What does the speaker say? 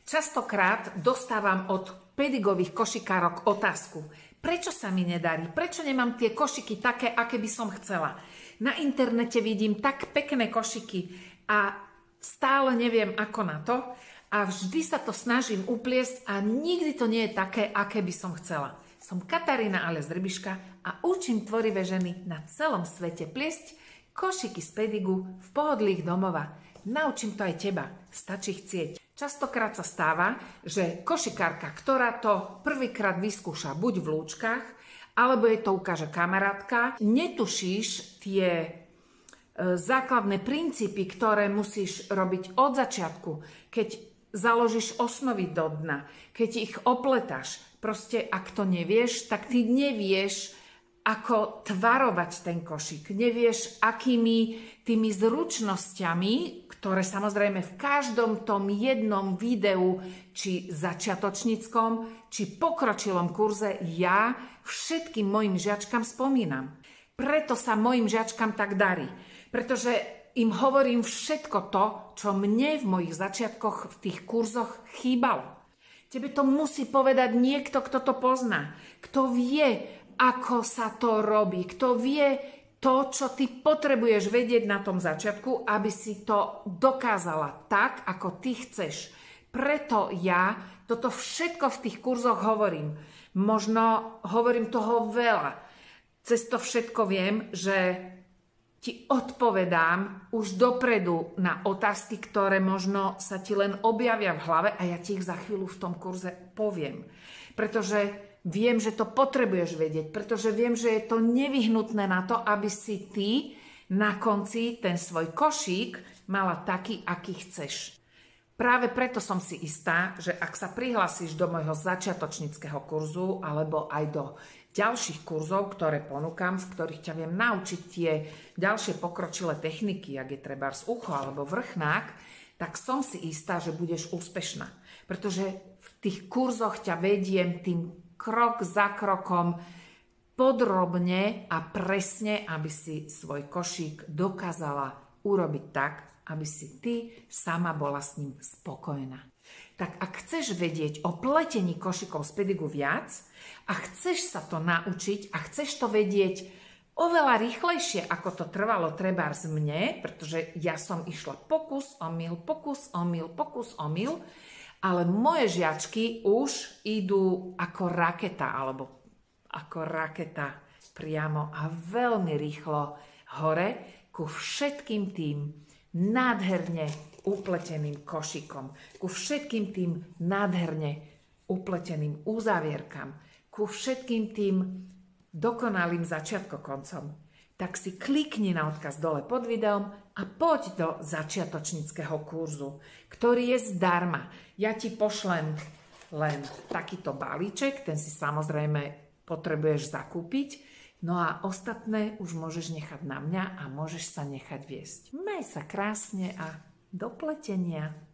Častokrát dostávam od pedigových košikárok otázku, prečo sa mi nedarí, prečo nemám tie košiky také, aké by som chcela. Na internete vidím tak pekné košiky a stále neviem ako na to a vždy sa to snažím upliesť a nikdy to nie je také, aké by som chcela. Som Katarína alias Rybiška a učím tvorivé ženy na celom svete pliesť košiky z pedigu v pohodlí ich domova. Naučím to aj teba, stačí chcieť. Častokrát sa stáva, že košikárka, ktorá to prvýkrát vyskúša buď v lúčkach, alebo jej to ukáže kamarátka, netušíš tie základné princípy, ktoré musíš robiť od začiatku, keď založíš osnovy do dna, keď ich opletáš. Proste, ak to nevieš, tak ty nevieš, ako tvarovať ten košík. Nevieš, akými tými zručnosťami, ktoré samozrejme v každom tom jednom videu, či začiatočníckom, či pokročilom kurze, ja všetkým mojim žiačkám spomínam. Preto sa mojim žiačkám tak darí. Pretože im hovorím všetko to, čo mne v mojich začiatkoch v tých kurzoch chýbalo. Tebe to musí povedať niekto, kto to pozná. Kto vie, ako sa to robí. Kto vie to, čo ty potrebuješ vedieť na tom začiatku, aby si to dokázala tak, ako ty chceš. Preto ja toto všetko v tých kurzoch hovorím. Možno hovorím toho veľa. Cez to všetko viem, že ti odpovedám už dopredu na otázky, ktoré možno sa ti len objavia v hlave a ja ti ich za chvíľu v tom kurze poviem. Pretože viem, že to potrebuješ vedieť, pretože viem, že je to nevyhnutné na to, aby si ty na konci ten svoj košík mala taký, aký chceš. Práve preto som si istá, že ak sa prihlasíš do môjho začiatočníckeho kurzu alebo aj do ďalších kurzov, ktoré ponúkam, v ktorých ťa viem naučiť tie ďalšie pokročilé techniky, ak je trebárs ucho alebo vrchnák, tak som si istá, že budeš úspešná. Pretože v tých kurzoch ťa vediem tým krok za krokom podrobne a presne, aby si svoj košík dokázala urobiť tak, aby si ty sama bola s ním spokojná. Tak ak chceš vedieť o pletení košikov z pedigu viac a chceš sa to naučiť a chceš to vedieť oveľa rýchlejšie, ako to trvalo trebárs mne, pretože ja som išla pokus, omyl, pokus, omyl, pokus, omyl, ale moje žiačky už idú ako raketa, alebo ako raketa priamo a veľmi rýchlo hore ku všetkým tým nádherne upleteným košikom, ku všetkým tým nádherne upleteným uzávierkam, ku všetkým tým dokonalým začiatkokoncom. Tak si klikni na odkaz dole pod videom a poď do začiatočníckeho kurzu, ktorý je zdarma. Ja ti pošlem len takýto balíček, ten si samozrejme potrebuješ zakúpiť, no a ostatné už môžeš nechať na mňa a môžeš sa nechať viesť. Maj sa krásne a do pletenia.